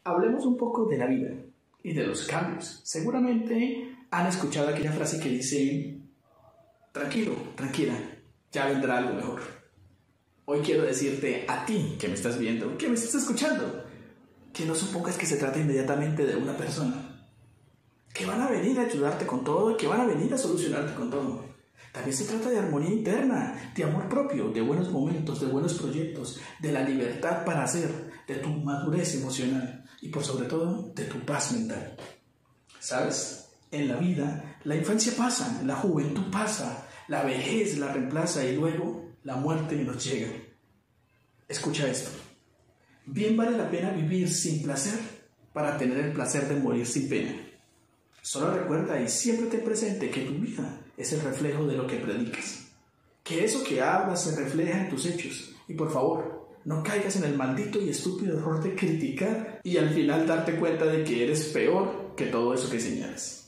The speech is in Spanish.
Hablemos un poco de la vida y de los cambios. Seguramente han escuchado aquella frase que dice: tranquilo, tranquila, ya vendrá algo mejor. Hoy quiero decirte a ti que me estás viendo, que me estás escuchando, que no supongas que se trata inmediatamente de una persona, que van a venir a ayudarte con todo y que van a venir a solucionarte con todo. También se trata de armonía interna, de amor propio, de buenos momentos, de buenos proyectos, de la libertad para hacer, de tu madurez emocional y por sobre todo de tu paz mental. ¿Sabes? En la vida la infancia pasa, la juventud pasa, la vejez la reemplaza y luego la muerte nos llega. Escucha esto. Bien vale la pena vivir sin placer para tener el placer de morir sin pena. Solo recuerda y siempre ten presente que tu vida es el reflejo de lo que predicas. Que eso que hablas se refleja en tus hechos. Y por favor, no caigas en el maldito y estúpido error de criticar y al final darte cuenta de que eres peor que todo eso que señalas.